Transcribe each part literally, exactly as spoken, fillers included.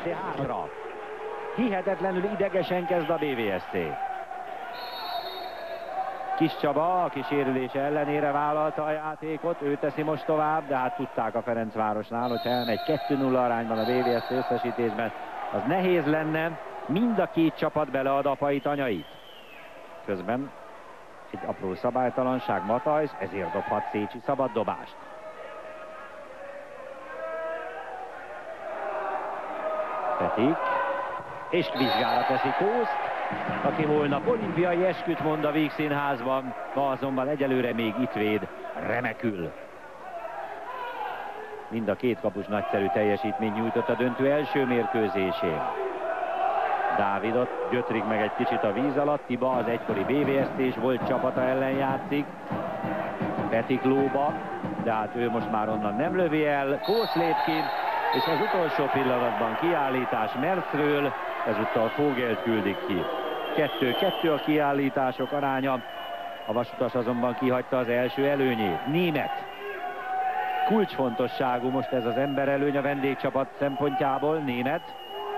hátra. Hihetetlenül idegesen kezd a bé vé es cé. Kis Csaba, aki sérülése ellenére vállalta a játékot, ő teszi most tovább, de hát tudták a Ferencvárosnál, hogy elmegy kettő nulla arányban a bé vé es cé összesítésben, az nehéz lenne, mind a két csapat belead apait, anyait. Közben egy apró szabálytalanság, Matajsz, ezért dobhat Szécsi szabad dobást. Petik, és vizsgára teszi Kószt, aki holnap olimpiai esküt mond a Vígszínházban, ma azonban egyelőre még itt véd remekül. Mind a két kapus nagyszerű teljesítményt nyújtott a döntő első mérkőzésén. Dávidot gyötrik meg egy kicsit a víz alatt, Tiba az egykori bé vé es cés volt csapata ellen játszik. Petik lóba, de hát ő most már onnan nem lövi el, Kósz lép ki, és az utolsó pillanatban kiállítás Mercről, ezúttal Fogelt küldik ki. kettő-kettő a kiállítások aránya, a vasutas azonban kihagyta az első előnyét. Német. Kulcsfontosságú most ez az emberelőny a vendégcsapat szempontjából. Német.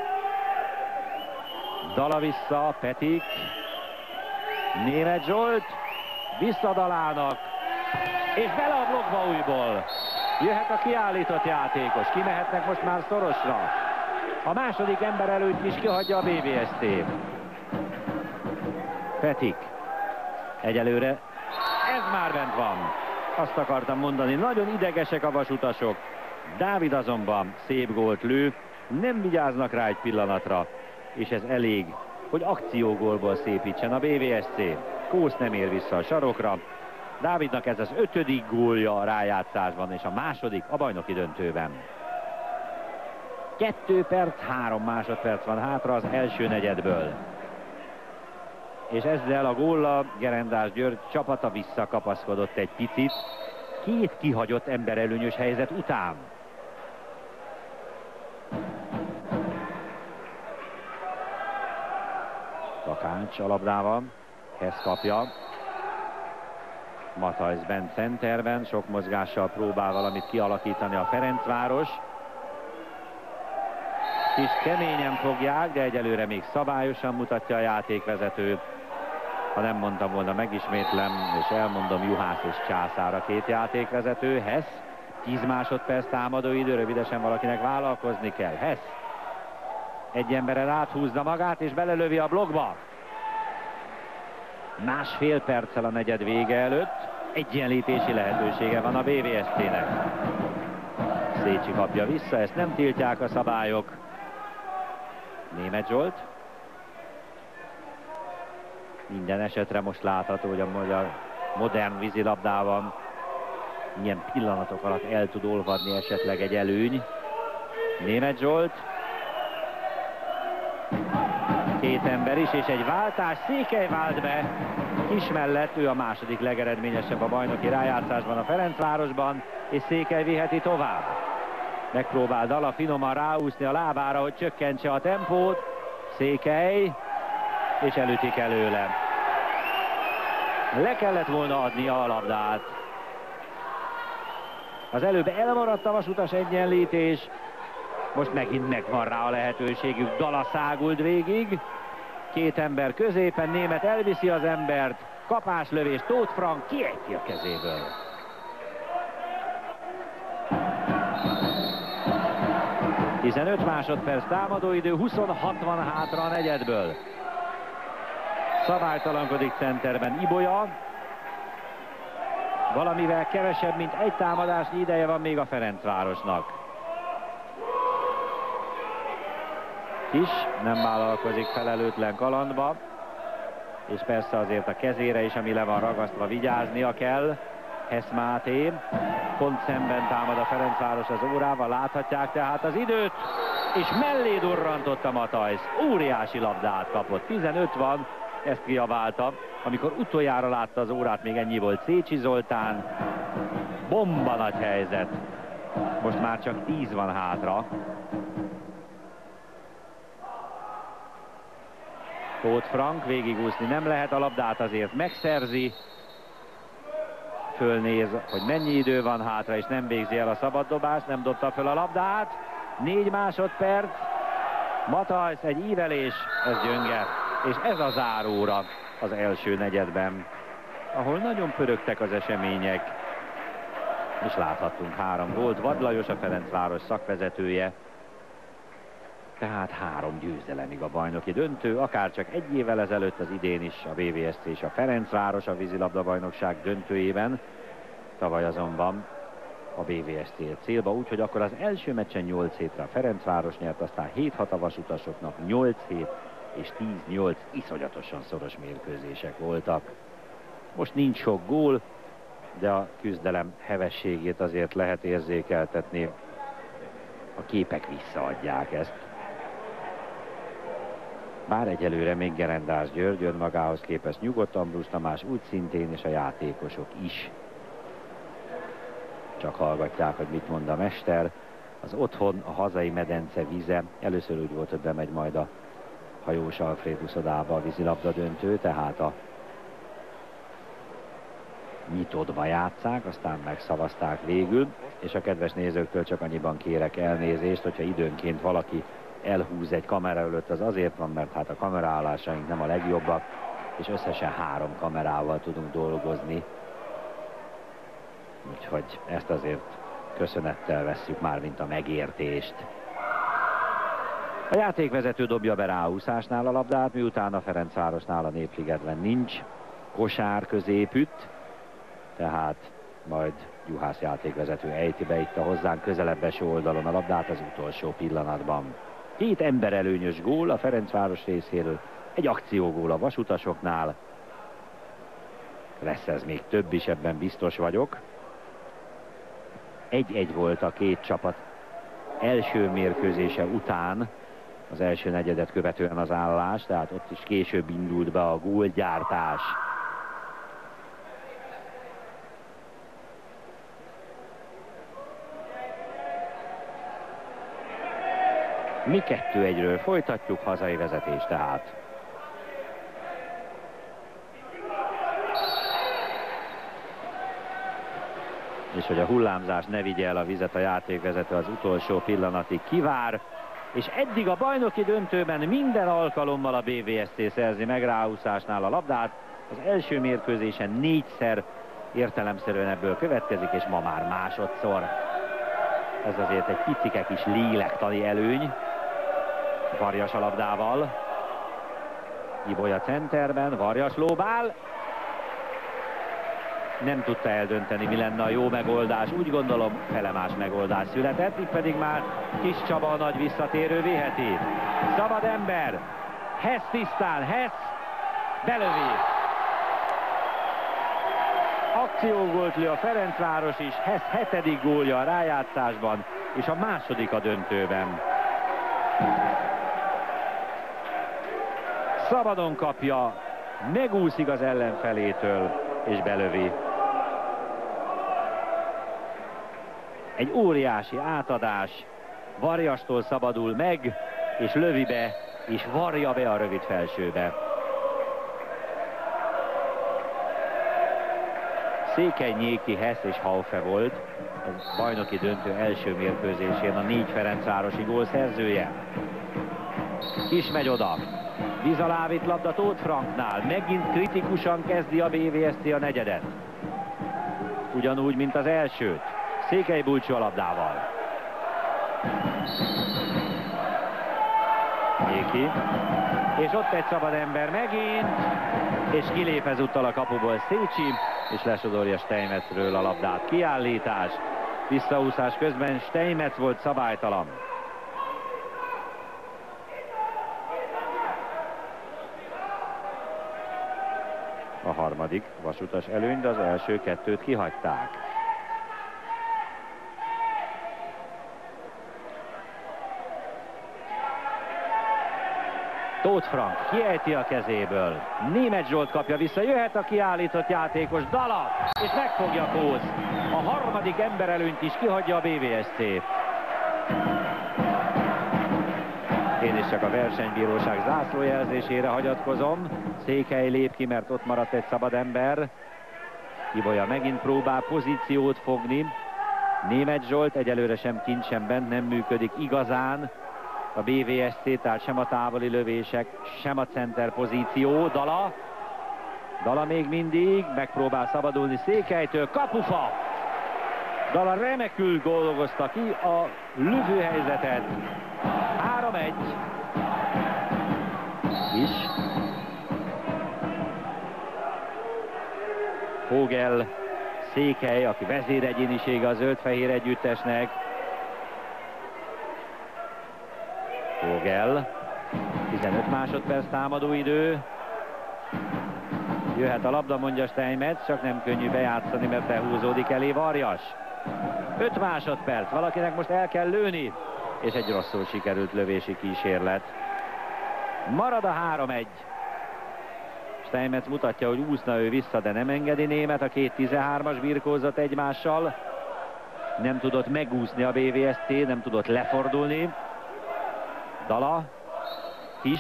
Dala vissza, Petik. Német Zsolt. Visszadalának. És bele a blokkba újból. Jöhet a kiállított játékos. Kimehetnek most már szorosra. A második emberelőnyt is kihagyja a bé vé es cé. Petik. Egyelőre ez már bent van. Azt akartam mondani, nagyon idegesek a vasutasok. Dávid azonban szép gólt lő, nem vigyáznak rá egy pillanatra, és ez elég, hogy akciógólból szépítsen a bé vé es cé. Kósz nem ér vissza a sarokra. Dávidnak ez az ötödik gólja a rájátszásban, és a második a bajnoki döntőben. Kettő perc, három másodperc van hátra az első negyedből. És ezzel a góllal Gerendás György csapata visszakapaszkodott egy picit, két kihagyott emberelőnyös helyzet után. Takács a labdával, Hess kapja. Matajsz bent centerben, sok mozgással próbál valamit kialakítani a Ferencváros. Kis keményen fogják, de egyelőre még szabályosan mutatja a játékvezető. Ha nem mondtam volna, megismétlem, és elmondom, Juhász és Császár a két játékvezető. Hess, tíz másodperc támadó idő, rövidesen valakinek vállalkozni kell. Hess egy emberen áthúzza magát, és belelövi a blokkba. Másfél perccel a negyed vége előtt egyenlítési lehetősége van a bé vé es cének. Szécsi kapja vissza, ezt nem tiltják a szabályok. Német Zsolt. Minden esetre most látható, hogy a magyar modern vízilabdában ilyen pillanatok alatt el tud olvadni esetleg egy előny. Német Zsolt. Két ember is, és egy váltás. Székely vált be. Kis mellett, ő a második legeredményesebb a bajnoki rájátszásban a Ferencvárosban, és Székely viheti tovább. Megpróbál Dala finoman ráúszni a lábára, hogy csökkentse a tempót. Székely, és elütik előle. Le kellett volna adnia a labdát. Az előbb elmaradt a vasutas egyenlítés. Most megint megvan rá a lehetőségük. Dala száguld végig. Két ember középen, Német elviszi az embert. Kapáslövés, Tóth Frank kiejti a kezéből. tizenöt másodperc támadóidő, huszonhat van hátra a negyedből. Szabálytalankodik centerben Ibolya. Valamivel kevesebb, mint egy támadásnyi ideje van még a Ferencvárosnak. Kis nem vállalkozik felelőtlen kalandba, és persze azért a kezére is, ami le van ragasztva, vigyáznia kell. Hess Máté, pont szemben támad a Ferencváros az órával, láthatják tehát az időt, és mellé durrantott a Matajsz. Óriási labdát kapott, tizenöt van, ezt kiabálta. Amikor utoljára látta az órát, még ennyi volt Szécsi Zoltán. Bomba nagy helyzet. Most már csak tíz van hátra. Tóth Frank, végigúszni nem lehet, a labdát azért megszerzi. Fölnéz, hogy mennyi idő van hátra, és nem végzi el a szabaddobást, nem dobta föl a labdát. Négy másodperc, Matajsz, egy ívelés, ez gyönge, és ez a záróra az első negyedben, ahol nagyon pörögtek az események, és láthattunk három gólt. Vad Lajos, a Ferencváros szakvezetője, tehát három győzelemig a bajnoki döntő, akárcsak egy évvel ezelőtt, az idén is a bé vé es cé és a Ferencváros a vízilabda-bajnokság döntőjében, tavaly azonban a bé vé es cé célba, úgyhogy akkor az első meccsen nyolc hétre a Ferencváros nyert, aztán hét hat a Vasutasoknak, nyolc hét és tíz nyolc iszonyatosan szoros mérkőzések voltak. Most nincs sok gól, de a küzdelem hevességét azért lehet érzékeltetni. A képek visszaadják ezt. Bár egyelőre még Gerendás György önmagához képest nyugodt, Ambrus Tamás úgy szintén, és a játékosok is. Csak hallgatják, hogy mit mond a mester. Az otthon, a hazai medence vize. Először úgy volt, hogy bemegy majd a Hajós Alfréd uszodába a vízilabda döntő, tehát a nyitódba játsszák, aztán megszavazták végül, és a kedves nézőktől csak annyiban kérek elnézést, hogyha időnként valaki elhúz egy kamera előtt, az azért van, mert hát a kameraállásaink nem a legjobbak, és összesen három kamerával tudunk dolgozni. Úgyhogy ezt azért köszönettel vesszük már, mint a megértést. A játékvezető dobja be ráúszásnál a labdát, miután a Ferencvárosnál a Népligetben nincs kosár középütt, tehát majd Juhász játékvezető ejti be itt a hozzánk közelebb eső oldalon a labdát az utolsó pillanatban. Két emberelőnyös gól a Ferencváros részéről, egy akciógól a Vasutasoknál. Lesz ez még több is, ebben biztos vagyok. egy-egy volt a két csapat első mérkőzése után, az első negyedet követően az állás, tehát ott is később indult be a gólgyártás. Mi kettő egyről folytatjuk, hazai vezetés tehát. És hogy a hullámzás ne vigye el a vizet, a játékvezető az utolsó pillanatig kivár, és eddig a bajnoki döntőben minden alkalommal a bé vé es cé szerzi meg ráúszásnál a labdát. Az első mérkőzésen négyszer értelemszerűen ebből következik, és ma már másodszor. Ez azért egy picike kis lélektani előny. Varjas a labdával. Ibolya centerben, Varjas lóbál. Nem tudta eldönteni, mi lenne a jó megoldás. Úgy gondolom, felemás megoldás született. Itt pedig már Kis Csaba, a nagy visszatérő viheti. Szabad ember. Hess tisztán, Hess belövi. Akciógólt lő a Ferencváros is. Hess hetedik gólja a rájátszásban, és a második a döntőben. Szabadon kapja, megúszik az ellenfelétől, és belövi. Egy óriási átadás, Varjastól szabadul meg, és lövi be, és varja be a rövid felsőbe. Székely, Nyéki, Hess és Haufe volt a bajnoki döntő első mérkőzésén a négy ferencvárosi gól szerzője. Kis megy oda. Bizalávit labda Tóth Franknál. Megint kritikusan kezdi a bé vé es cé a negyedet. Ugyanúgy, mint az elsőt. Székely búcsú a labdával. Nyéki. És ott egy szabad ember megint. És kilép ezúttal a kapuból Szécsi. És lesodorja Steinmetzről a labdát. Kiállítás. Visszaúszás közben Steinmetz volt szabálytalan. A harmadik Vasutas előny, de az első kettőt kihagyták. Tóth Frank kiejti a kezéből. Németh Zsolt kapja vissza, jöhet a kiállított játékos, Dala, és megfogja Kóz. A harmadik emberelőnyt is kihagyja a bé vé es cé. Én is csak a versenybíróság zászlójelzésére hagyatkozom. Székely lép ki, mert ott maradt egy szabad ember. Ibolya megint próbál pozíciót fogni. Németh Zsolt egyelőre sem kint, sem bent nem működik igazán. a bé vé es cé, tehát sem a távoli lövések, sem a center pozíció. Dala. Dala még mindig, megpróbál szabadulni Székelytől, kapufa! Dala remekül góldolgozta ki a lövőhelyzetet. három egy. Is. Fogel, Székely, aki vezéregyénisége a zöld-fehér együttesnek. Fogel, tizenöt másodperc támadóidő. Jöhet a labda, mondja Steinmetz, csak nem könnyű bejátszani, mert behúzódik elé Varjas. öt másodperc, valakinek most el kell lőni, és egy rosszul sikerült lövési kísérlet. Marad a három egy. Steinmetz mutatja, hogy úszna ő vissza, de nem engedi Német. A két tizenhármas birkózott egymással. Nem tudott megúszni a bé vé es cé, nem tudott lefordulni. Dala. Is.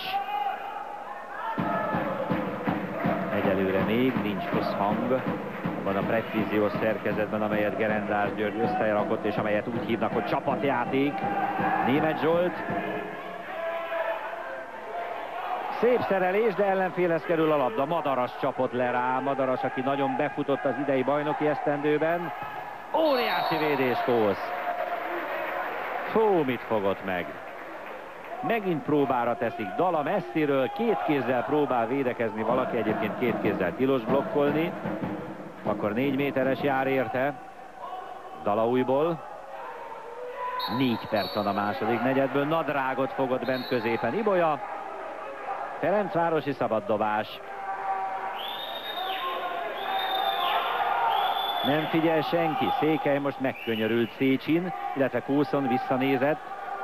Egyelőre még nincs összhang van a precíziós szerkezetben, amelyet Gerendás György összerakott, és amelyet úgy hívnak, hogy csapatjáték. Németh Zsolt. Szép szerelés, de ellenfélhez kerül a labda. Madaras csapott le rá. Madaras, aki nagyon befutott az idei bajnoki esztendőben. Óriási védés Kósz. Fú, mit fogott meg? Megint próbára teszik. Dala messziről, két kézzel próbál védekezni valaki, egyébként két kézzel tilos blokkolni. Akkor négy méteres jár érte. Dala újból. Négy perc van a második negyedből. Nadrágot fogott bent középen Ibolya. Ferencvárosi szabaddobás. Nem figyel senki. Székely most megkönyörült Szécsin, illetve Kószon visszanézett.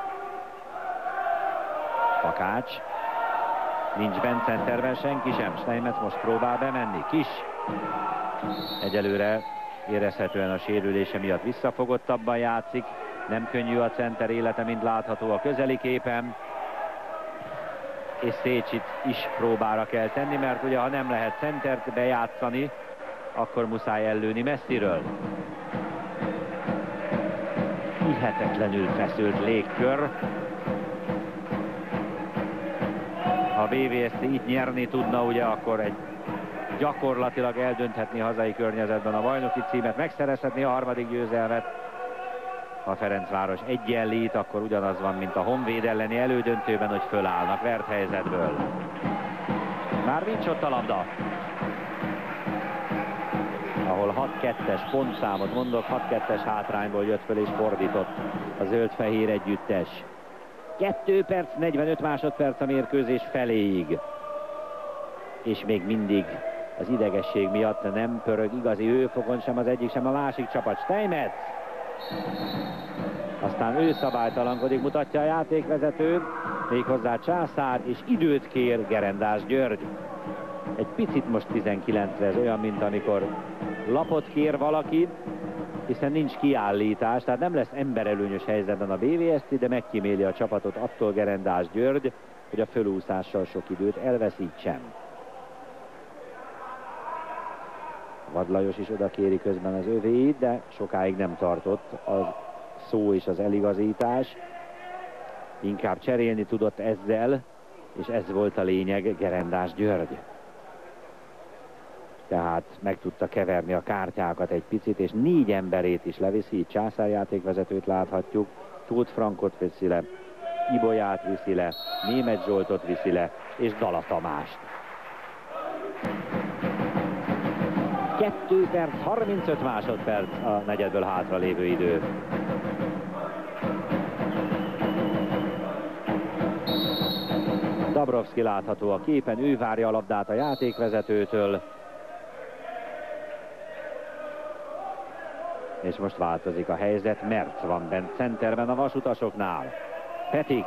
Takács. Nincs bent centerben senki sem. Steinmetz most próbál bemenni. Kis. Egyelőre érezhetően a sérülése miatt visszafogottabban játszik. Nem könnyű a center élete, mint látható a közeli képen. És Szécsit is próbára kell tenni, mert ugye ha nem lehet centert bejátszani, akkor muszáj ellőni messziről. Hihetetlenül feszült légkör. Ha a bé vé es cé itt nyerni tudna, ugye akkor egy gyakorlatilag eldönthetni a hazai környezetben a bajnoki címet, megszerezhetni a harmadik győzelmet. Ha a Ferencváros egyenlít, akkor ugyanaz van, mint a Honvéd elleni elődöntőben, hogy fölállnak vert helyzetből. Már nincs ott a labda. Ahol hat kettes pontszámot mondok, hat kettes hátrányból jött föl és fordított a zöld-fehér együttes. kettő perc, negyvenöt másodperc a mérkőzés feléig. És még mindig az idegesség miatt nem pörög igazi hőfokon sem az egyik, sem a másik csapat. Steinmetz. Aztán ő szabálytalankodik, mutatja a játékvezető, méghozzá Császár, és időt kér Gerendás György. Egy picit most tizenkilencre, ez olyan, mint amikor lapot kér valaki, hiszen nincs kiállítás, tehát nem lesz emberelőnyös helyzetben a bé vé es cé, de megkíméli a csapatot attól Gerendás György, hogy a fölúszással sok időt elveszítsen. Vad Lajos is oda kéri közben az övéit, de sokáig nem tartott az szó és az eligazítás. Inkább cserélni tudott ezzel, és ez volt a lényeg Gerendás György. Tehát meg tudta keverni a kártyákat egy picit, és négy emberét is leviszi. Itt Császár játékvezetőt láthatjuk, Tóth Frankot viszi le, Ibolyát viszi le, Németh Zsoltot viszi le, és Dala Tamást. kettő perc, harmincöt másodperc a negyedből hátra lévő idő. Dabrowski látható a képen, ő várja a labdát a játékvezetőtől. És most változik a helyzet, Merc van bent centerben a vasutasoknál. Petik.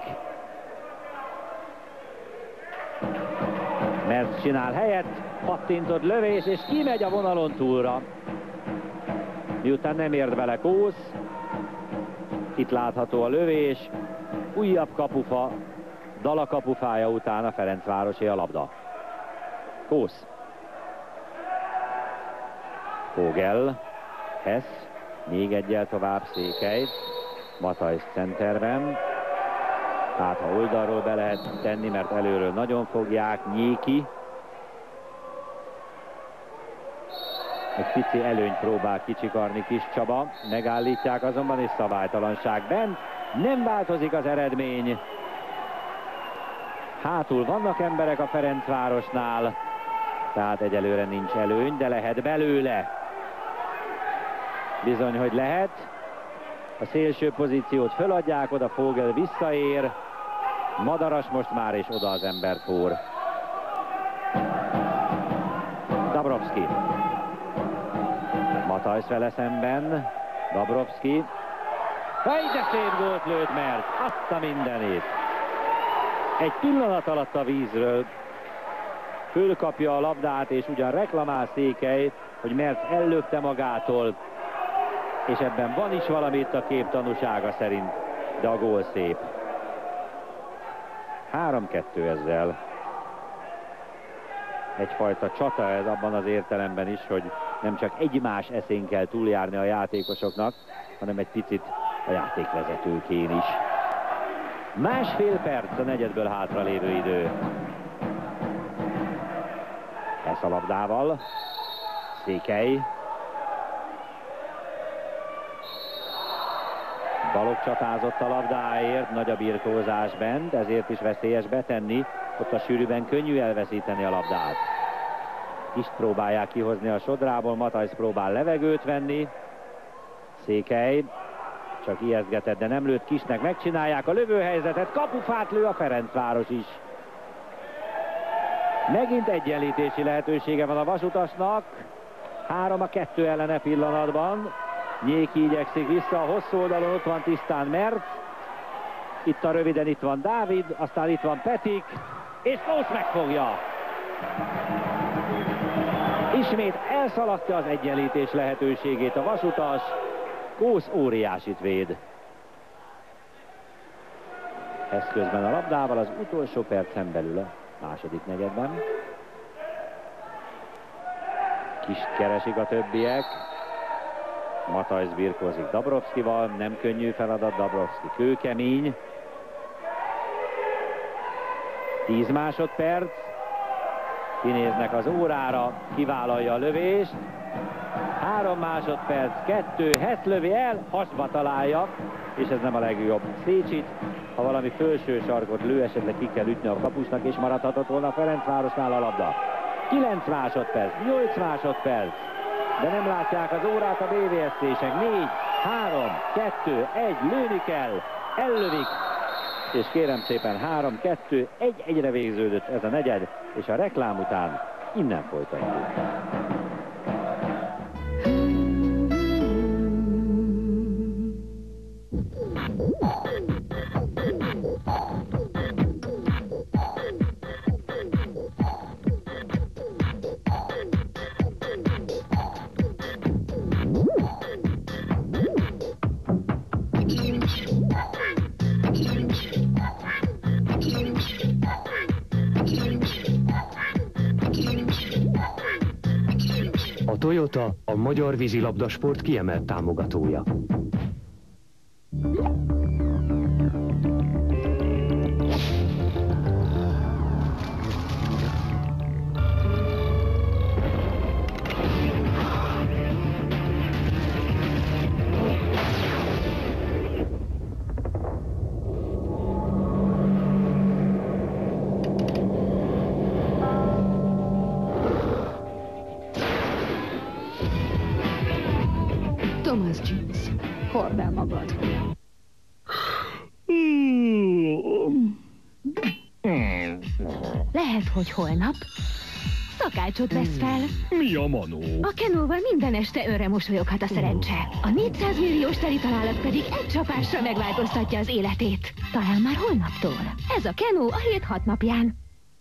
Merc csinál helyet, pattintott lövés, és kimegy a vonalon túlra. Miután nem ért bele Kósz, itt látható a lövés, újabb kapufa, Dala kapufája után a Ferencvárosi a labda. Kósz. Fogel, Hess, még egyel tovább Székely, Matthijs centerben. Hát ha oldalról be lehet tenni, mert előről nagyon fogják. Nyéki egy pici előnyt próbál kicsikarni Kis Csaba. Megállítják azonban, és szabálytalanság bent. Nem változik az eredmény. Hátul vannak emberek a Ferencvárosnál, tehát egyelőre nincs előny, de lehet belőle. Bizony, hogy lehet. A szélső pozíciót föladják, oda Fogel visszaér. Madaras most már, és oda az ember fór. Dabrowski. Matajsz vele szemben. Dabrowski. Egy de szép gólt lőtt, mert azt a mindenét. Egy pillanat alatt a vízről fölkapja a labdát, és ugyan reklamál Székely, hogy Merc ellökte magától, és ebben van is valami itt a kép tanúsága szerint, de a gól szép. három kettő ezzel. Egyfajta csata ez abban az értelemben is, hogy nem csak egymás eszén kell túljárni a játékosoknak, hanem egy picit a játékvezetőkén is. Másfél perc a negyedből hátra lévő idő. Ez a labdával. Székely. Balogh csatázott a labdáért, nagy a birkózás bent, ezért is veszélyes betenni. Ott a sűrűben könnyű elveszíteni a labdát. Kist próbálják kihozni a sodrából, Matajsz próbál levegőt venni. Székely csak ijesztgetett, de nem lőtt. Kisnek megcsinálják a lövőhelyzetet, kapufát lő a Ferencváros is. Megint egyenlítési lehetősége van a Vasutasnak. három a kettő ellene pillanatban. Nyéki igyekszik vissza a hosszú oldalon, ott van tisztán Merc. Itt a röviden, itt van Dávid, aztán itt van Petik, és Kósz megfogja. Ismét elszalasztja az egyenlítés lehetőségét a Vasutas. Kósz óriásit véd. Ez közben a labdával az utolsó percen belül a második negyedben. Kist keresik a többiek. Matajsz birkózik Dabrowskival, nem könnyű feladat, Dabrowski kőkemény. tíz másodperc. Kinéznek az órára, kivállalja a lövést. három másodperc, kettő, Hess lövi el, hasba találja, és ez nem a legjobb. Szécsit, ha valami felső sarkot lő, esetleg ki kell ütni a kapusnak, és maradhatott volna a Ferencvárosnál a labda. kilenc másodperc, nyolc másodperc, de nem látják az órát a bé vé es cések. négy, három, kettő, egy, lőni kell, ellövik, és kérem szépen három, kettő, egy, egyre végződött ez a negyed, és a reklám után innen folytatjuk. A Toyota a magyar vízilabdasport kiemelt támogatója. Thomas Jeans, hord el magad. Lehet, hogy holnap szakácsot vesz fel. Mi a manó? A Kenóval minden este önre mosolyoghat a szerencse. A négyszáz milliós teli találat pedig egy csapásra megváltoztatja az életét. Talán már holnaptól. Ez a Kenó a hét hat napján.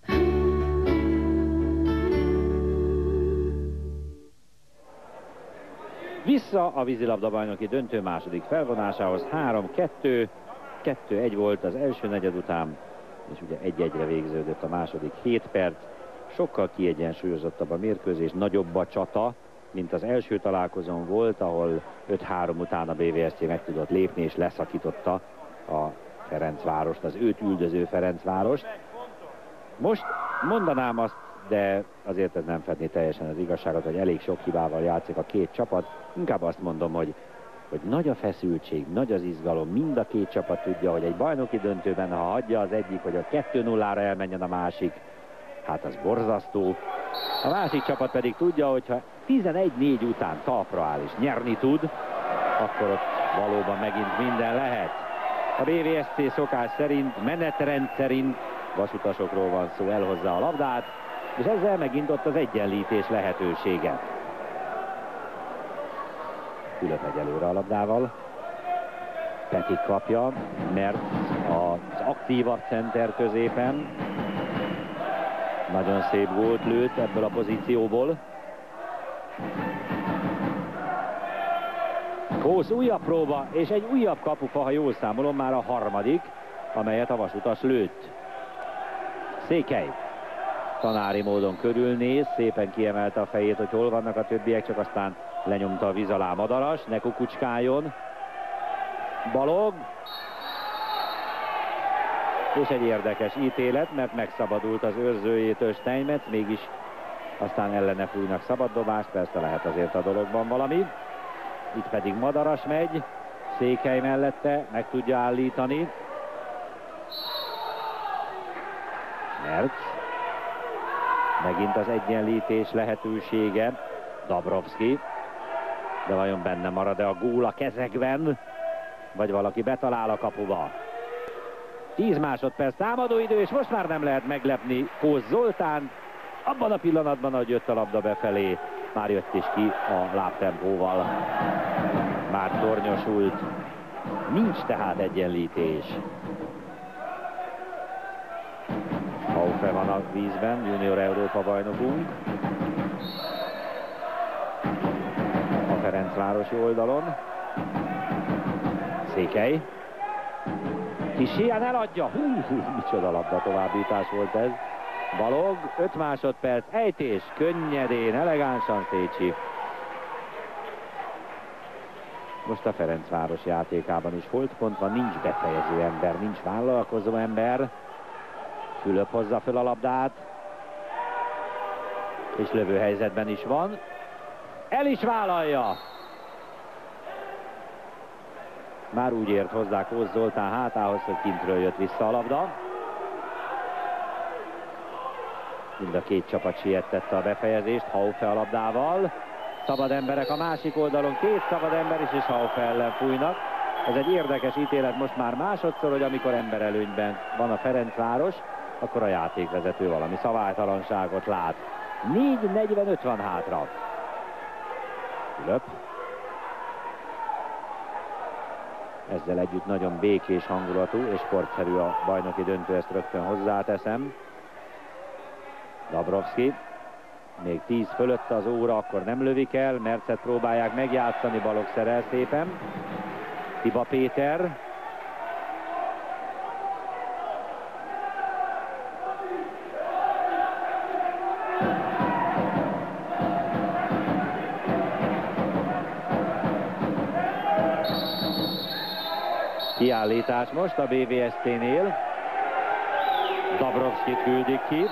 Vissza a vízilabdabajnoki döntő második felvonásához. három kettő, kettő egy volt az első negyed után, és ugye egy egyre végződött a második hét perc. Sokkal kiegyensúlyozottabb a mérkőzés, nagyobb a csata, mint az első találkozón volt, ahol öt három után a bé vé es cé meg tudott lépni, és leszakította a Ferencvárost, az őt üldöző Ferencvárost. Most mondanám azt, de azért ez nem fedni teljesen az igazságot, hogy elég sok hibával játszik a két csapat. Inkább azt mondom, hogy, hogy nagy a feszültség, nagy az izgalom, mind a két csapat tudja, hogy egy bajnoki döntőben, ha hagyja az egyik, hogy a kettő nullára elmenjen a másik, hát az borzasztó. A másik csapat pedig tudja, hogy ha tizenegy négy után talpra áll és nyerni tud, akkor ott valóban megint minden lehet. A bé vé es cé szokás szerint, menetrend szerint vasutasokról van szó, elhozza a labdát, és ezzel megint ott az egyenlítés lehetősége. Fülöp egyelőre a labdával. Peti kapja, mert az aktívabb center középen. Nagyon szép gólt lőtt ebből a pozícióból. Kósz újabb próba, és egy újabb kapufa, ha jól számolom, már a harmadik, amelyet a vasutas lőtt. Székely tanári módon körülnéz, szépen kiemelte a fejét, hogy hol vannak a többiek, csak aztán lenyomta a víz alá Madaras, ne kukucskáljon. Balog. És egy érdekes ítélet, mert megszabadult az őrzőjétől Steinmetz, mégis aztán ellene fújnak szabaddobást, persze lehet azért a dologban valami. Itt pedig Madaras megy, Székely mellette meg tudja állítani. Merc. Megint az egyenlítés lehetősége. Dabrowski. De vajon benne marad-e a gól a kezekben? Vagy valaki betalál a kapuba? tíz másodperc támadóidő, és most már nem lehet meglepni Kósz Zoltán. Abban a pillanatban, ahogy jött a labda befelé, már jött is ki a lábtempóval. Már tornyosult. Nincs tehát egyenlítés. Haufe van a vízben, junior Európa bajnokunk. A Ferencvárosi oldalon. Székely. Kis ilyen eladja. Hú, hú, micsoda labda továbbítás volt ez. Balog, öt másodperc, ejtés, könnyedén, elegánsan Szécsi. Most a Ferencváros játékában is holtpont van, nincs befejező ember, nincs vállalkozó ember. Fülöp hozza föl a labdát. És lövőhelyzetben is van. El is vállalja. Már úgy ért hozzá Kósz Zoltán hátához, hogy kintről jött vissza a labda. Mind a két csapat siettette a befejezést. Haufe a labdával. Szabad emberek a másik oldalon. Két szabad ember is, és Haufe ellen fújnak. Ez egy érdekes ítélet most már másodszor, hogy amikor emberelőnyben van a Ferencváros, akkor a játékvezető valami szabálytalanságot lát. négy negyvenöt van hátra. Fülöp. Ezzel együtt nagyon békés hangulatú és sportszerű a bajnoki döntő, ezt rögtön hozzáteszem. Dabrowski. Még tíz fölött az óra, akkor nem lövik el. Mercet próbálják megjátszani, Balog szerel szépen. Tiba Péter. Kiállítás most a bé vé es cé-nél. Dabrowskit küldik ki.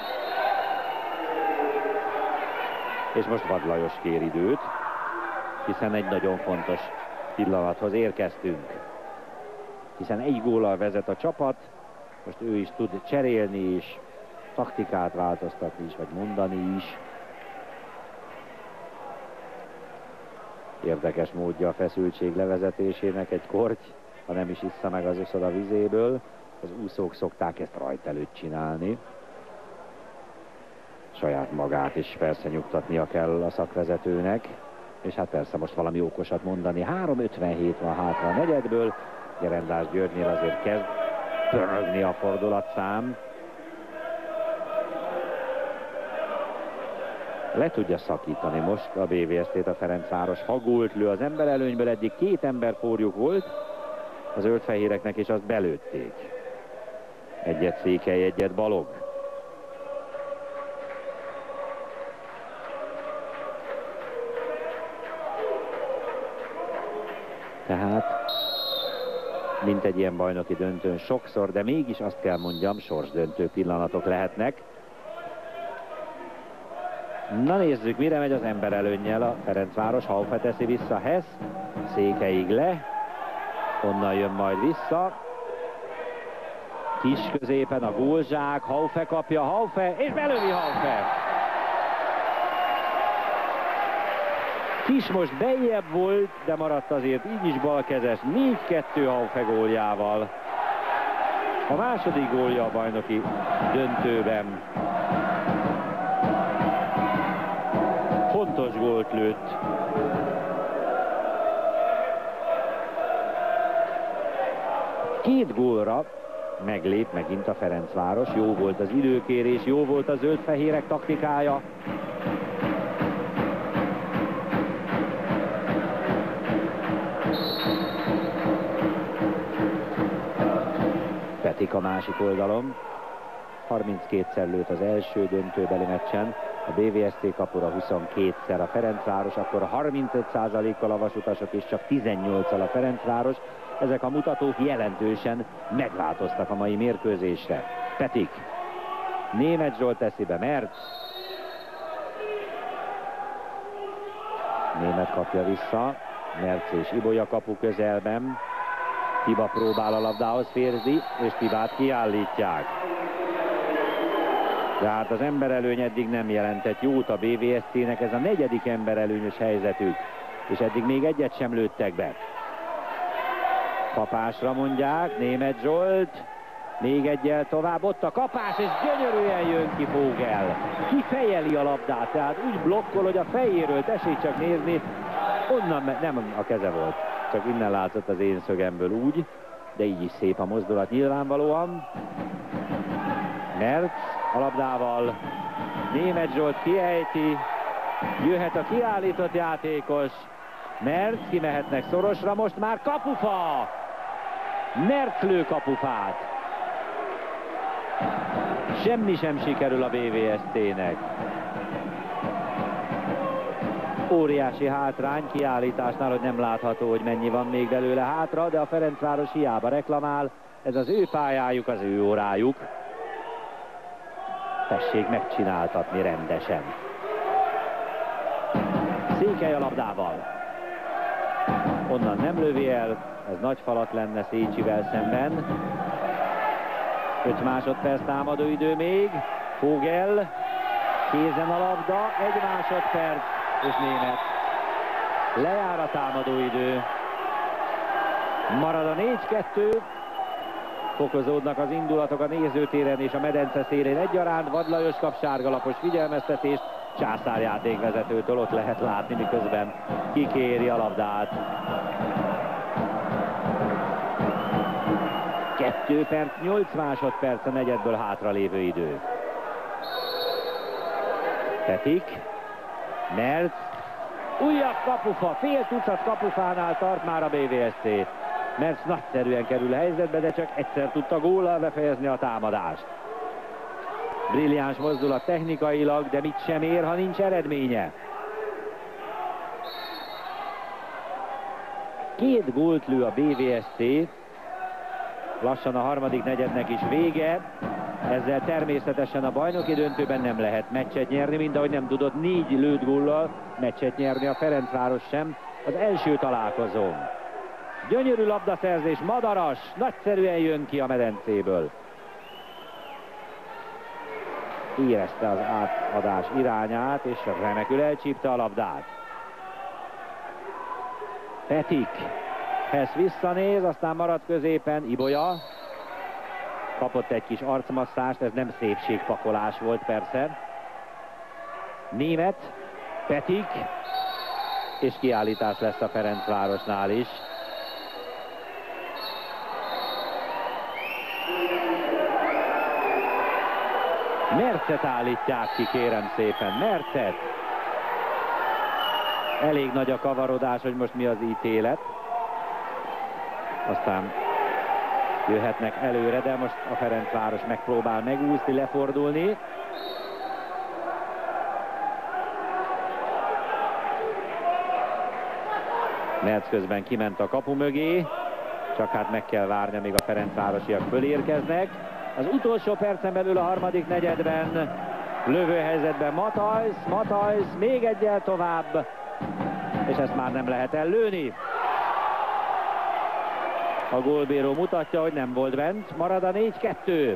És most Vad Lajos kér időt, hiszen egy nagyon fontos pillanathoz érkeztünk. Hiszen egy góllal vezet a csapat, most ő is tud cserélni is, taktikát változtatni is, vagy mondani is. Érdekes módja a feszültség levezetésének egy korty, ha nem is issza meg az uszoda vizéből. Az úszók szokták ezt rajt előtt csinálni. Saját magát is persze nyugtatnia kell a szakvezetőnek, és hát persze most valami okosat mondani. három ötvenhét van hátra a negyedből, Gerendás Györgynél azért kezd pörögni a fordulatszám. Le tudja szakítani most a bé vé es cét a Ferencváros, ha gólt lő az emberelőnyből, eddig két ember forjuk volt az zöldfehéreknek, és azt belőtték. Egyet Székely, egyet Balog. Tehát mint egy ilyen bajnoki döntőn sokszor, de mégis azt kell mondjam, sorsdöntő pillanatok lehetnek. Na nézzük, mire megy az emberelőnnyel a Ferencváros. Haufe teszi vissza Hess, Székelyig le, onnan jön majd vissza. Kis középen a gólzsák, Haufe kapja, Haufe, és belövi Haufe. Kis most bejjebb volt, de maradt azért így is balkezes, négy kettő Haufe góljával. A második gólja a bajnoki döntőben. Fontos gólt lőtt. Két gólra meglép megint a Ferencváros. Jó volt az időkérés, jó volt a zöld-fehérek taktikája. Petik a másik oldalon. harminckétszer lőtt az első döntőbeli meccsen. A bé vé es té kapura huszonkétszer a Ferencváros, akkor harmincöt százalékkal a vasutasok és csak tizennyolccal a Ferencváros. Ezek a mutatók jelentősen megváltoztak a mai mérkőzésre. Petik. Németh Zsolt teszi be, Mertz. Németh kapja vissza. Mertz és Ibolya kapu közelben. Tiba próbál a labdához férzni, és Tibát kiállítják. De hát az emberelőny eddig nem jelentett jót a bé vé es té-nek, ez a negyedik emberelőnyös helyzetük, és eddig még egyet sem lőttek be. Kapásra mondják, Németh Zsolt, még egyel tovább, ott a kapás, és gyönyörűen jön ki Vogel. Kifejeli a labdát, tehát úgy blokkol, hogy a fejéről, tessék csak nézni, onnan nem a keze volt, csak innen látszott az én szögemből úgy, de így is szép a mozdulat nyilvánvalóan. Mertz a labdával, Németh Zsolt kiejti, jöhet a kiállított játékos, Mertz kimehetnek szorosra, most már kapufa! Mertz lő kapufát. Semmi sem sikerül a bé vé es té-nek. Óriási hátrány kiállításnál, hogy nem látható, hogy mennyi van még belőle hátra, de a Ferencváros hiába reklamál, ez az ő pályájuk, az ő órájuk. Tessék megcsináltatni rendesen. Székely a labdával. Onnan nem lövi el, ez nagy falat lenne Szécsivel szemben. öt másodperc támadóidő még. Vogel, kézen a labda, egy másodperc, és Németh. Lejár a támadóidő. Marad a négy kettő. Fokozódnak az indulatok a nézőtéren és a medence szélén egyaránt. Vad Lajos kap sárgalapos figyelmeztetést. Császár játékvezetőtől ott lehet látni, miközben kikéri a labdát. kettő perc, nyolc másodperc a negyedből hátra lévő idő. Petik, Mertz, újabb kapufa, fél tucat kapufánál tart már a bé vé es té. Mertz nagyszerűen kerül helyzetbe, de csak egyszer tudta góllal befejezni a támadást. Brilliáns mozdulat technikailag, de mit sem ér, ha nincs eredménye. Két gólt lő a bé vé es té. Lassan a harmadik negyednek is vége. Ezzel természetesen a bajnoki döntőben nem lehet meccset nyerni, mind ahogy nem tudott négy lőtt góllal meccset nyerni a Ferencváros sem az első találkozón. Gyönyörű labdaszerzés, Madaras nagyszerűen jön ki a medencéből. Érezte az átadás irányát, és remekül elcsípte a labdát. Petik. Hess visszanéz, aztán marad középen Ibolya. Kapott egy kis arcmasszást, ez nem szépségpakolás volt persze. Németh, Petik, és kiállítás lesz a Ferencvárosnál is. Mertzet állítják ki, kérem szépen, Mertzet. Elég nagy a kavarodás, hogy most mi az ítélet. Aztán jöhetnek előre, de most a Ferencváros megpróbál megúszni, lefordulni. Mertz közben kiment a kapu mögé. Csak hát meg kell várni, amíg a ferencvárosiak fölérkeznek. Az utolsó percen belül a harmadik negyedben lövőhelyzetben Matajsz, Matajsz még egyel tovább, és ezt már nem lehet ellőni. A gólbíró mutatja, hogy nem volt bent, marad a négy kettő.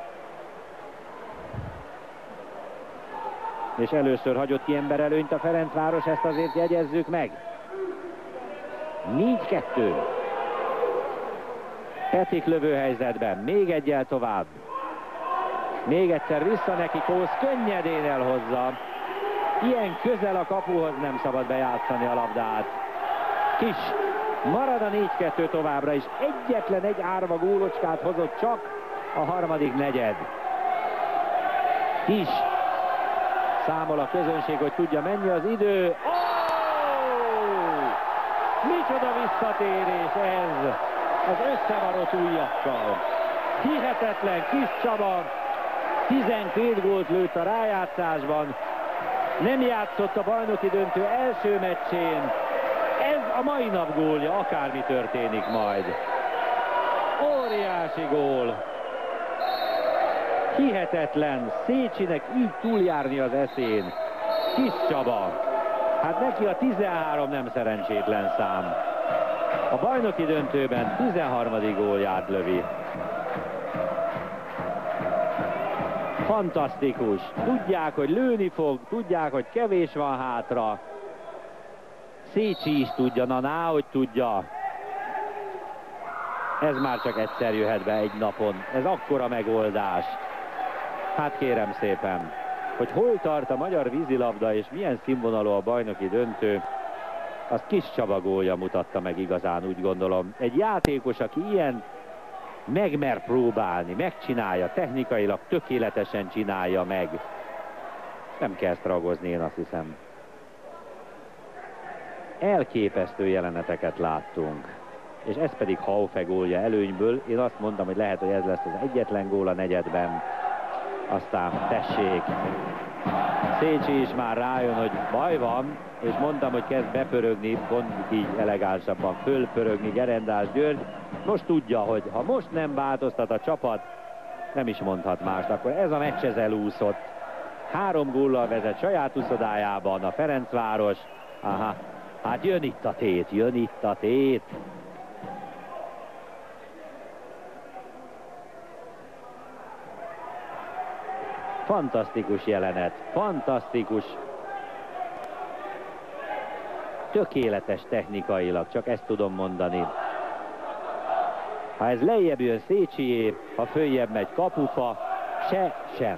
És először hagyott ki emberelőnyt a Ferencváros, ezt azért jegyezzük meg. négy kettő. Petik lövőhelyzetben, még egyel tovább. Még egyszer vissza neki, Kósz könnyedén elhozza. Ilyen közel a kapuhoz nem szabad bejátszani a labdát. Kis marad a négy kettő továbbra is. Egyetlen egy árva gólocskát hozott csak a harmadik negyed. Kis számol a közönség, hogy tudja mennyi az idő. Oh! Micsoda visszatérés ez az összevarott ujjakkal. Hihetetlen, Kis Csaba tizenkét gólt lőtt a rájátszásban. Nem játszott a bajnoki döntő első meccsén. Ez a mai nap gólja, akármi történik majd. Óriási gól. Hihetetlen, Szécsinek így túljárni az eszén. Kis Csaba. Hát neki a tizenhárom nem szerencsétlen szám. A bajnoki döntőben tizenharmadik gólját lövi. Fantasztikus. Tudják, hogy lőni fog, tudják, hogy kevés van hátra. Szécsi is tudja, na ná, hogy tudja. Ez már csak egyszer jöhet be egy napon. Ez akkora megoldás. Hát kérem szépen, hogy hol tart a magyar vízilabda és milyen színvonalú a bajnoki döntő, azt Kis Csaba gólja mutatta meg igazán, úgy gondolom. Egy játékos, aki ilyen megmer próbálni, megcsinálja, technikailag tökéletesen csinálja meg. Nem kell ezt ragozni, én azt hiszem. Elképesztő jeleneteket láttunk. És ez pedig Haufe gólja előnyből. Én azt mondtam, hogy lehet, hogy ez lesz az egyetlen gól a negyedben. Aztán tessék. Szécsi is már rájön, hogy baj van, és mondtam, hogy kezd bepörögni, mondjuk így elegánsabban fölpörögni Gerendás György. Most tudja, hogy ha most nem változtat a csapat, nem is mondhat mást, akkor ez a meccs ez elúszott. Három góllal vezet saját uszodájában a Ferencváros. Aha, hát jön itt a tét, jön itt a tét. Fantasztikus jelenet, fantasztikus. Tökéletes technikailag, csak ezt tudom mondani. Ha ez lejjebb jön Szécsié, ha följebb megy Kapufa, se sem.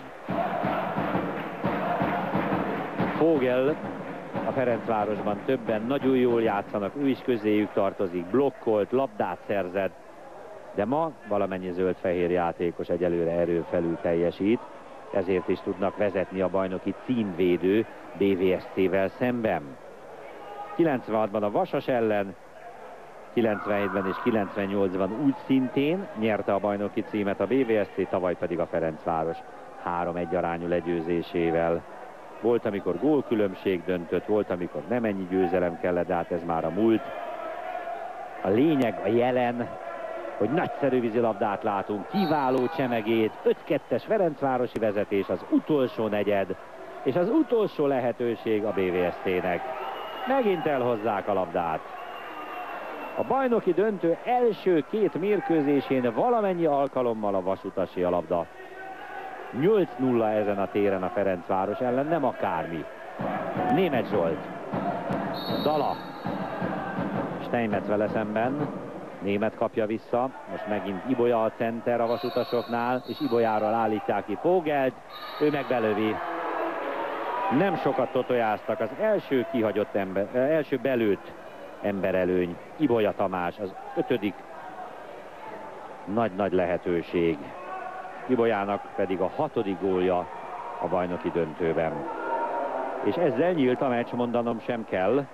Fogel, a Ferencvárosban többen nagyon jól játszanak, ő is közéjük tartozik, blokkolt, labdát szerzett, de ma valamennyi zöld-fehér játékos egyelőre erőn felül teljesít, ezért is tudnak vezetni a bajnoki címvédő bé vé es cé-vel szemben. kilencvenhatban a Vasas ellen, kilencvenhétben és kilencvennyolcban úgy szintén nyerte a bajnoki címet a bé vé es cé, tavaly pedig a Ferencváros három egy arányú legyőzésével. Volt, amikor gólkülönbség döntött, volt, amikor nem ennyi győzelem kellett, de hát ez már a múlt. A lényeg, a jelen, hogy nagyszerű vízilabdát látunk, kiváló csemegét, öt kettes ferencvárosi vezetés, az utolsó negyed, és az utolsó lehetőség a bé vé es cé-nek. Megint elhozzák a labdát. A bajnoki döntő első két mérkőzésén valamennyi alkalommal a vasutasi a labda. nyolc nulla ezen a téren a Ferencváros ellen, nem akármi. Németh Zsolt. Dala. Steinmetz vele szemben. Németh kapja vissza. Most megint Ibolya a center a vasutasoknál, és Ibolyáról állítják ki Fogelt. Ő meg belövi. Nem sokat totojáztak. Az első kihagyott ember, első belőtt emberelőny. Ibolya Tamás, az ötödik nagy-nagy lehetőség. Ibolyának pedig a hatodik gólja a bajnoki döntőben. És ezzel nyílt a meccs, mondanom sem kell.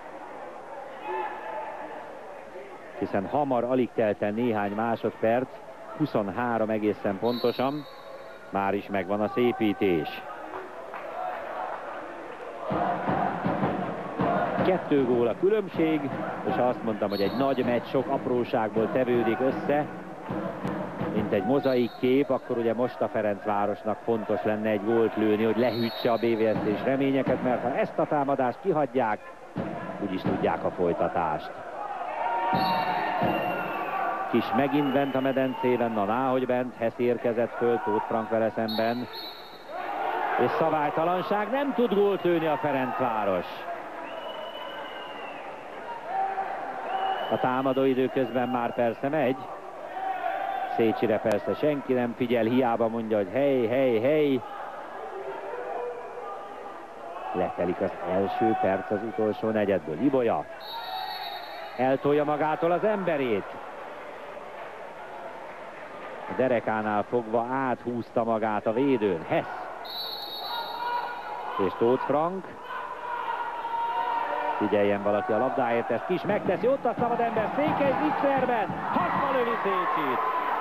Hiszen hamar alig telt el néhány másodperc, huszonhárom egészen pontosan, már is megvan a szépítés. Kettő gól a különbség, és azt mondtam, hogy egy nagy meccs sok apróságból tevődik össze, mint egy mozaik kép, akkor ugye most a Ferencvárosnak fontos lenne egy gólt lőni, hogy lehűtse a bé vé es cés reményeket, mert ha ezt a támadást kihagyják, úgyis tudják a folytatást. Kis megint bent a medencében, na náhogy bent, Hess érkezett föl, Tóth Frank vele szemben, és szabálytalanság, nem tud gólt lőni a Ferencváros. A támadó időközben már persze megy. Szécsire persze senki nem figyel, hiába mondja, hogy hely, hely, hely. Letelik az első perc az utolsó negyedből. Ibolya eltolja magától az emberét. A derekánál fogva áthúzta magát a védőn. Hess. És Tóth Frank. Figyeljen valaki a labdáért, ezt Kis megteszi, ott a szabad ember, Székely zicserben, hatva lövi Szécsit.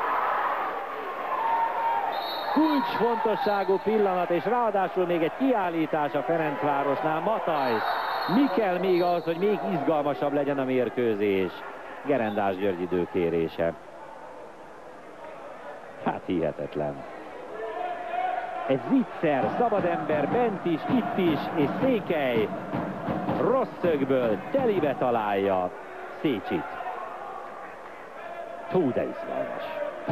Kulcsfontosságú pillanat, és ráadásul még egy kiállítás a Ferencvárosnál. Matthijs, mi kell még ahhoz, hogy még izgalmasabb legyen a mérkőzés? Gerendás György időkérése. Hát hihetetlen. Egy zicser, szabad ember bent is, itt is, és Székely rossz szögből telibe találja Szécsit. Hú, de izgalmas.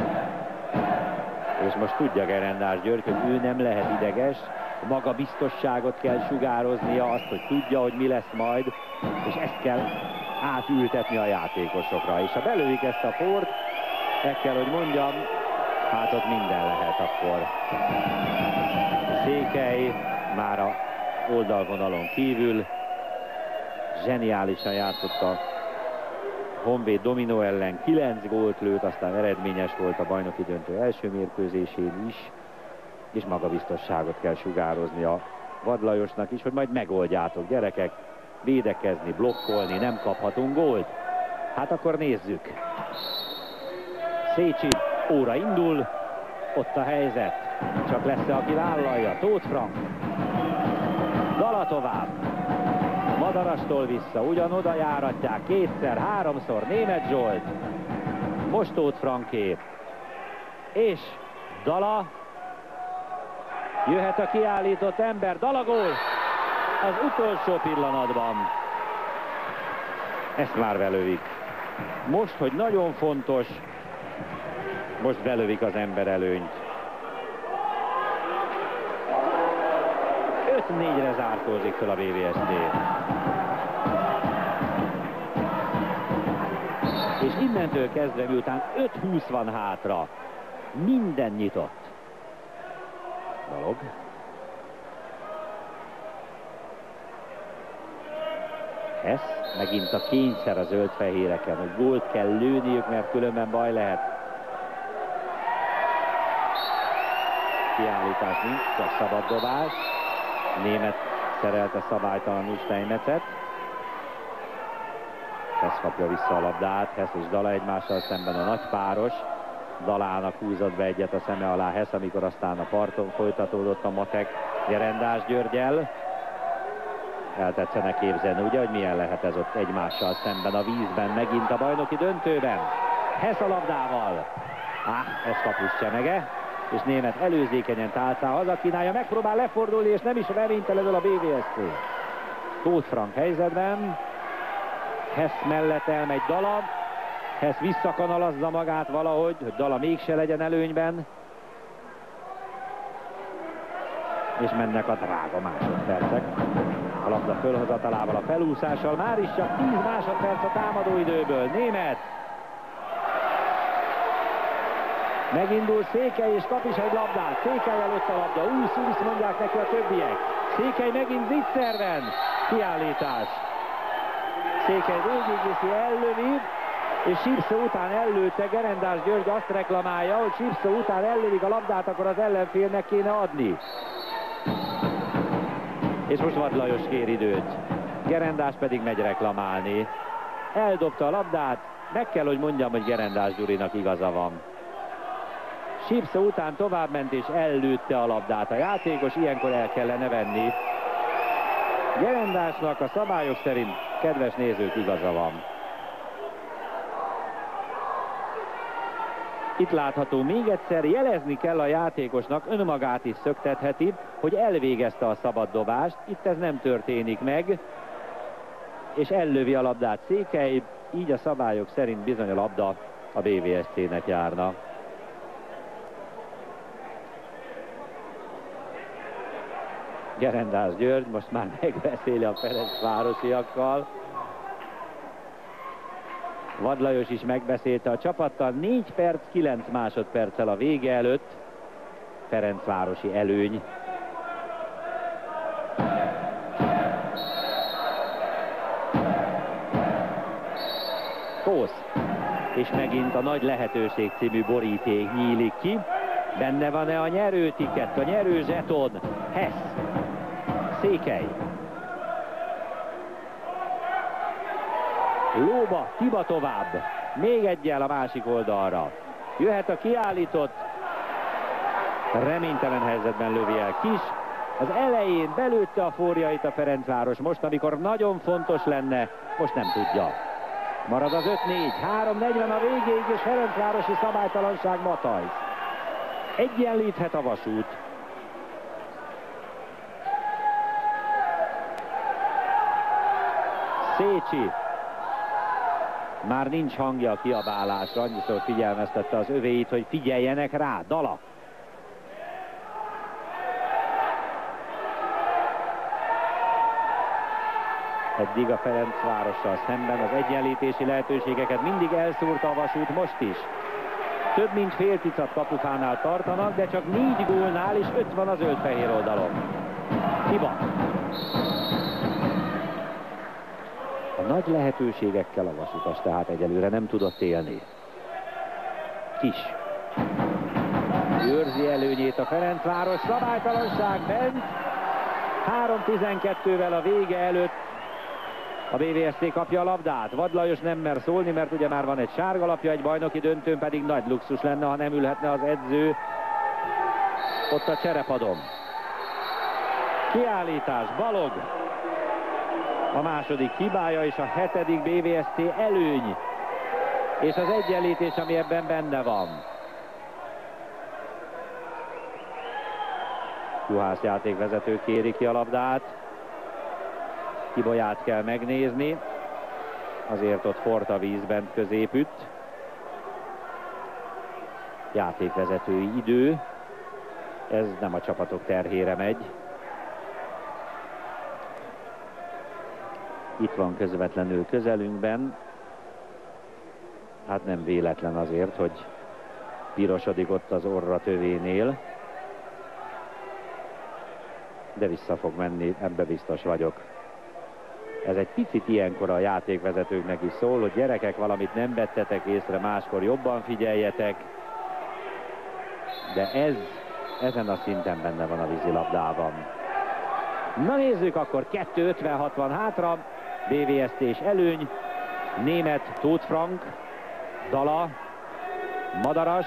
És most tudja Gerendás György, hogy ő nem lehet ideges, maga biztosságot kell sugároznia, azt, hogy tudja, hogy mi lesz majd, és ezt kell átültetni a játékosokra. És ha belőjük ezt a port, meg kell, hogy mondjam, hát ott minden lehet akkor. Székely már a oldalvonalon kívül zseniálisan játszott a Honvéd dominó ellen, kilenc gólt lőtt, aztán eredményes volt a bajnoki döntő első mérkőzésén is, és magabiztosságot kell sugározni a Vad Lajosnak is, hogy majd megoldjátok, gyerekek, védekezni, blokkolni, nem kaphatunk gólt. Hát akkor nézzük. Szécsi, óra indul, ott a helyzet, csak lesz-e, aki vállalja? Tóth Frank. Dala tovább. Madarastól vissza, ugyanoda járatják kétszer, háromszor Németh Zsolt. Most Tóth Franké. És Dala. Jöhet a kiállított ember, Dala gól az utolsó pillanatban. Ezt már belövik. Most, hogy nagyon fontos, most belövik az ember előnyt. öt négyre zárkózik fel a bé vé es cé. És innentől kezdve, miután öt húsz van hátra, minden nyitott. Balog. Hess, megint a kényszer a zöld-fehéreken, hogy gólt kell lőniük, mert különben baj lehet. Kiállítás nincs, csak szabad dobás. Németh szerelte szabálytalanul Steinmetzet. Hess kapja vissza a labdát, Hess és Dala egymással szemben a nagy páros. Dalának húzott be egyet a szeme alá Hess, amikor aztán a parton folytatódott a matek Gerendás Györgyel. Eltetszene képzelni, ugye, hogy milyen lehet ez ott egymással szemben a vízben, megint a bajnoki döntőben. Hess a labdával. Ah, ez kapus csemege. És Németh előzékenyen tálcán hazakínálja, megpróbál lefordulni, és nem is reménytelenül a bé vé es cé. Tóth Frank helyzetben. Hess mellett elmegy Dala. Hess visszakanalazza magát valahogy, hogy Dala mégse legyen előnyben. És mennek a drága másodpercek. A labda fölhozatalával, a felúszással, már is csak tíz másodperc a támadóidőből. Németh. Megindul Székely, és kap is egy labdát. Székely előtt a labda. Úsz, úsz, mondják neki a többiek. Székely megint zicserben. Kiállítás. Székely végigviszi, ellövi, és Sipszó után ellőtte. Gerendás György azt reklamálja, hogy Sipszó után ellövik a labdát, akkor az ellenfélnek kéne adni. És most Vad Lajos kér időt. Gerendás pedig megy reklamálni. Eldobta a labdát. Meg kell, hogy mondjam, hogy Gerendás Gyurinak igaza van. Sipszó után továbbment és ellőtte a labdát a játékos, ilyenkor el kellene venni. Gerendásnak a szabályok szerint, kedves nézők, igaza van. Itt látható még egyszer, jelezni kell a játékosnak, önmagát is szöktetheti, hogy elvégezte a szabad dobást. Itt ez nem történik meg, és ellövi a labdát Székely, így a szabályok szerint bizony a labda a bé vé es cé-nek járna. Gerendás György most már megbeszéli a ferencvárosiakkal. Vad Lajos is megbeszélte a csapattal, négy perc, kilenc másodperccel a vége előtt. Ferencvárosi előny. Kósz. És megint a Nagy Lehetőség című boríték nyílik ki. Benne van-e a nyerőtikett, a nyerő zseton? Hess. Székely. Lóba, Tiba tovább. Még egyel a másik oldalra. Jöhet a kiállított. Reménytelen helyzetben lövi el Kis. Az elején belőtte a forjait a Ferencváros. Most, amikor nagyon fontos lenne, most nem tudja. Marad az öt négy. három negyven a végéig, és ferencvárosi szabálytalanság Matajsz. Egyenlíthet a Vasút. Szécsi. Már nincs hangja a kiabálásra, annyiszor figyelmeztette az övéit, hogy figyeljenek rá. Dala. Eddig a Ferencvárossal szemben az egyenlítési lehetőségeket mindig elszúrta a Vasút, most is. Több mint fél tucat kapufánál tartanak, de csak négy gólnál, és öt van a zöld-fehér oldalon. Tiba. A nagy lehetőségekkel a Vasutas tehát egyelőre nem tudott élni. Kis. Őrzi előnyét a Ferencváros, szabálytalanság bent. három tizenkettővel a vége előtt a bé vé es cé kapja a labdát. Vad Lajos nem mer szólni, mert ugye már van egy sárgalapja, egy bajnoki döntőn pedig nagy luxus lenne, ha nem ülhetne az edző ott a cserepadon. Kiállítás, Balog. A második hibája és a hetedik bé vé es cé előny. És az egyenlítés, ami ebben benne van. Juhász játékvezető kéri ki a labdát. Kibolyát kell megnézni. Azért ott fort a vízben középütt. Játékvezetői idő. Ez nem a csapatok terhére megy. Itt van közvetlenül közelünkben. Hát nem véletlen azért, hogy pirosodik ott az orra tövénél. De vissza fog menni, ebbe biztos vagyok. Ez egy picit ilyenkor a játékvezetőknek is szól, hogy gyerekek, valamit nem vettetek észre, máskor jobban figyeljetek. De ez, ezen a szinten benne van a vízilabdában. Na nézzük akkor, kettő ötvenhat van hátra, bé vé es cés előny, német Tóth Frank, Dala, Madaras,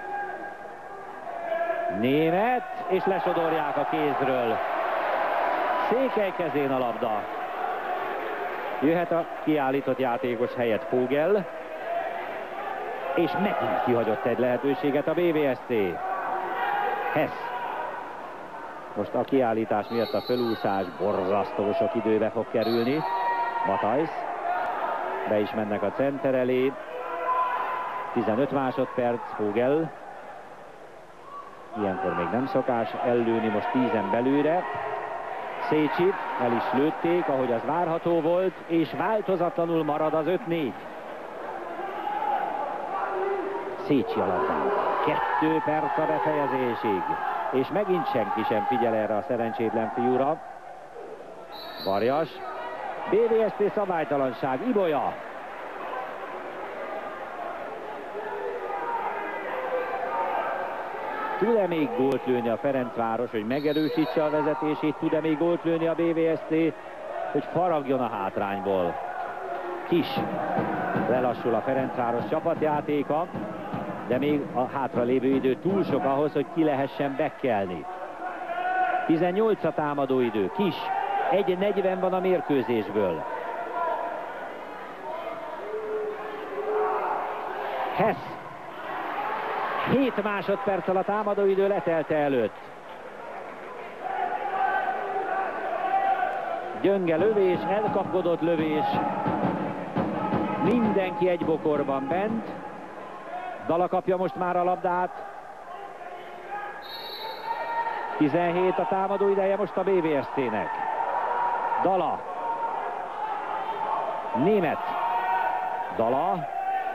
német, és lesodorják a kézről. Székely kezén a labda. Jöhet a kiállított játékos helyett Fogel, és megint kihagyott egy lehetőséget a bé vé es cé. Hess. Most a kiállítás miatt a fölúszás borzasztó sok időbe fog kerülni. Matajsz. Be is mennek a center elé. tizenöt másodperc, Fogel. Ilyenkor még nem szokás ellőni, most tízen belőle. Szécsi, el is lőtték, ahogy az várható volt, és változatlanul marad az öt négy. Szécsi a labdán. Kettő perc a befejezésig. És megint senki sem figyel erre a szerencsétlen fiúra. Varjas. bé vé es cé szabálytalanság, Ibolya. Tud-e még gólt lőni a Ferencváros, hogy megerősítse a vezetését? Tud-e még gólt lőni a bé vé es cé, hogy faragjon a hátrányból? Kis. Lelassul a Ferencváros csapatjátéka, de még a hátralévő idő túl sok ahhoz, hogy ki lehessen bekkelni. tizennyolc a támadó idő. Kis. egy negyven van a mérkőzésből. Hess hét másodperccel a támadóidő letelte előtt. Gyönge lövés, elkapkodott lövés. Mindenki egy bokorban bent. Dala kapja most már a labdát. tizenhét a támadó ideje most a bé vé es cé-nek. Dala. Német. Dala.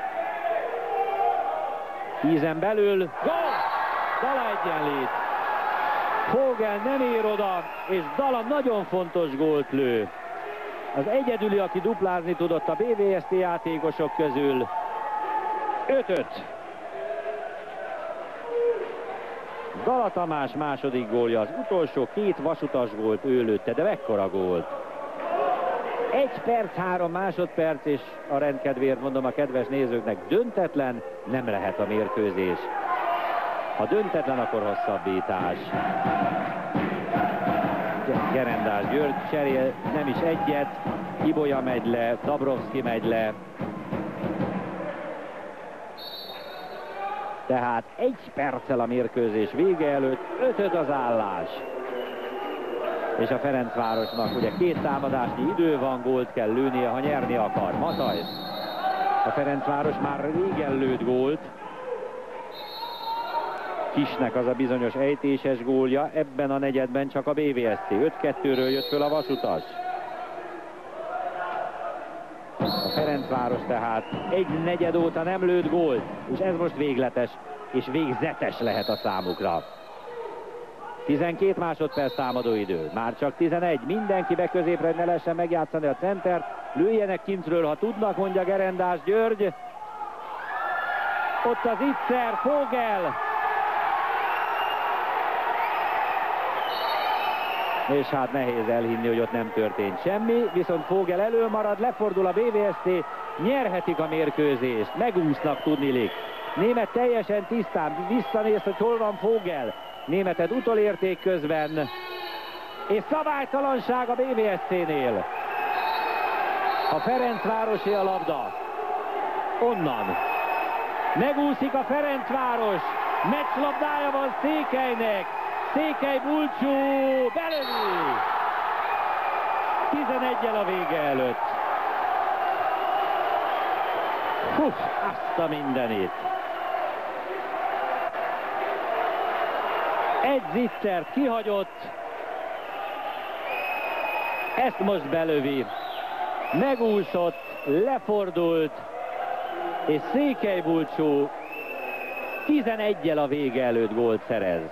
tízen belül. Gól! Dala egyenlít. Vogel nem ér oda, és Dala nagyon fontos gólt lő. Az egyedüli, aki duplázni tudott a bé vé es cé játékosok közül. öt öt. Dala Tamás második gólja, az utolsó két vasutas gólt ő lőtte, de mekkora gólt. egy perc, három másodperc, és a rendkedvéért mondom a kedves nézőknek, döntetlen nem lehet a mérkőzés. Ha döntetlen, akkor hosszabbítás. Gerendás György cserél nem is egyet, Ibolya megy le, Dabrowski megy le. Tehát egy perccel a mérkőzés vége előtt, öt öt az állás. És a Ferencvárosnak ugye két támadásnyi idő van, gólt kell lőnie, ha nyerni akar. Matajs. A Ferencváros már régen lőtt gólt. Kisnek az a bizonyos ejtéses gólja, ebben a negyedben csak a bé vé es cé. öt kettőről jött föl a vasutas. A Ferencváros tehát egy negyed óta nem lőtt gólt, és ez most végletes és végzetes lehet a számukra. tizenkét másodperc támadó idő, már csak tizenegy, mindenki be középre, ne lehessen megjátszani a centert, lőjenek kintről, ha tudnak, mondja Gerendás György. Ott az Itzer, Vogel. És hát nehéz elhinni, hogy ott nem történt semmi, viszont Vogel elől marad, lefordul a bé vé es cé, nyerhetik a mérkőzést, megúsznak tudnilik. Német teljesen tisztán, visszanéz, hogy hol van Vogel. Németet utolérték közben, és szabálytalanság a bé vé es cé-nél. A Ferencvárosi a labda. Onnan. Megúszik a Ferencváros. Meccslabdája van Székelynek. Székely Bulcsú belövi. tizeneggyel a vége előtt. Huf, azt a mindenit. Egy Zittert kihagyott. Ezt most belövi. Megúszott, lefordult, és Székely Bulcsú tizeneggyel a vége előtt gólt szerez.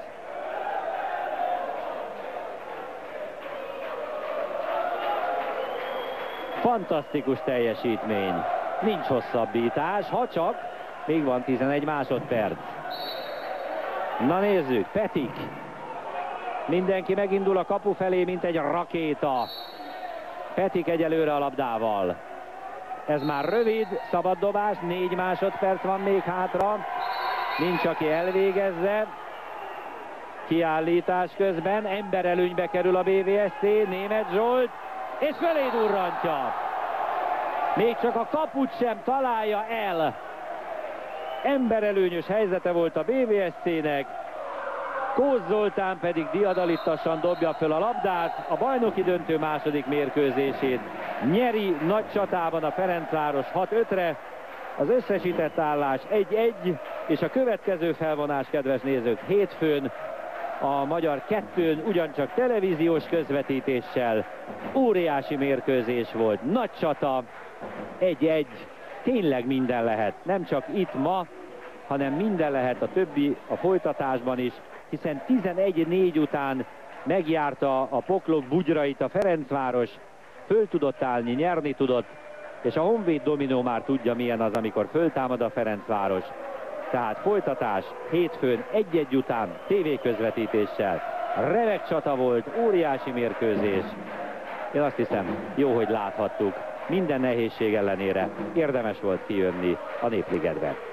Fantasztikus teljesítmény. Nincs hosszabbítás, ha csak még van tizenegy másodperc. Na nézzük, Petik. Mindenki megindul a kapu felé, mint egy rakéta. Petik egyelőre a labdával. Ez már rövid, szabad dobás, négy másodperc van még hátra. Nincs, aki elvégezze. Kiállítás közben, emberelőnybe kerül a bé vé es cé, Németh Zsolt, és fölé durrantja. Még csak a kaput sem találja el. Emberelőnyös helyzete volt a bé vé es cé-nek. Kóz Zoltán pedig diadalittasan dobja föl a labdát, a bajnoki döntő második mérkőzését nyeri nagy csatában a Ferencváros hat ötre. Az összesített állás egy egy, és a következő felvonás, kedves nézők, hétfőn a Magyar kettőn ugyancsak televíziós közvetítéssel. Óriási mérkőzés volt, nagy csata, egy egy, tényleg minden lehet, nem csak itt ma, hanem minden lehet a többi, a folytatásban is, hiszen tizenegy négy után megjárta a poklok bugyrait a Ferencváros, föl tudott állni, nyerni tudott, és a Honvéd dominó már tudja, milyen az, amikor föltámad a Ferencváros. Tehát folytatás hétfőn egy egy után tévéközvetítéssel. Remek csata volt, óriási mérkőzés. Én azt hiszem, jó, hogy láthattuk. Minden nehézség ellenére érdemes volt kijönni a Népligetbe.